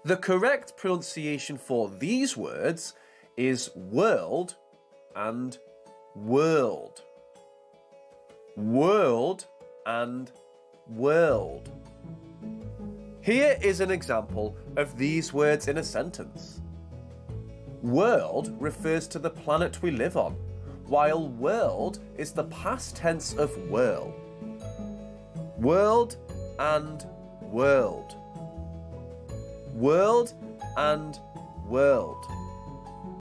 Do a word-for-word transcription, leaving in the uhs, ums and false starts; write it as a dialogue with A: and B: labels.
A: The correct pronunciation for these words is whirled and whirled. Whirled and whirled. Here is an example of these words in a sentence. World refers to the planet we live on, while whirled is the past tense of whirl. Whirled and whirled. Whirled and whirled.